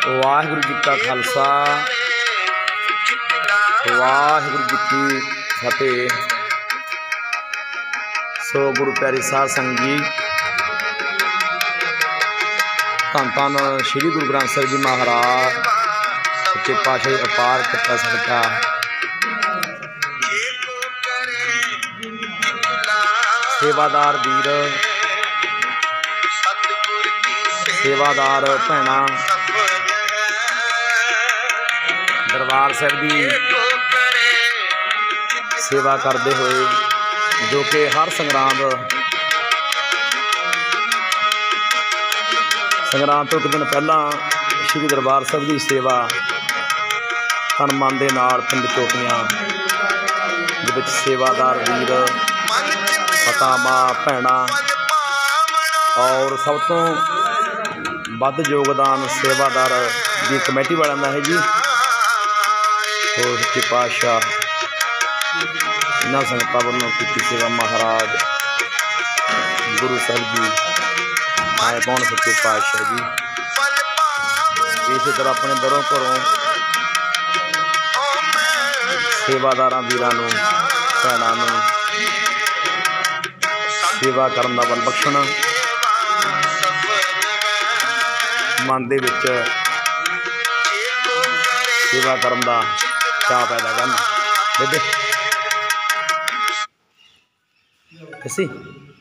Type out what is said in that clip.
वाहिगुरू जी का खालसा वाहिगुरू जी की फतेह। सो गुरु प्यारी साध संगत जी, धन धन श्री गुरु ग्रंथ साहिब जी महाराज सच्चे पातशाह अपार किरपा सदका सेवादार वीर सेवादार भैणा दरबार साहिब की सेवा करते हुए जो कि हर संग्रांद तो एक दिन पहला श्री दरबार साहिब की सेवा तन मन के नाल पिंड चोटियां दे विच सेवादार वीर मातावां भैणां और सब तो वध योगदान सेवादार की कमेटी वालों का है जी। तो सच्चे पातशाह इन्हां संगतां वालों की सेवा महाराज गुरु साहिब जी आए पौन सच्चे पातशाह जी इस तरह अपने दरों घरों सेवादार वीरां नूं भैणां नूं सेवा करन दा बल बख्शण मन दे विच सेवा करन दा चाह पैदा करन। बेबे कैसी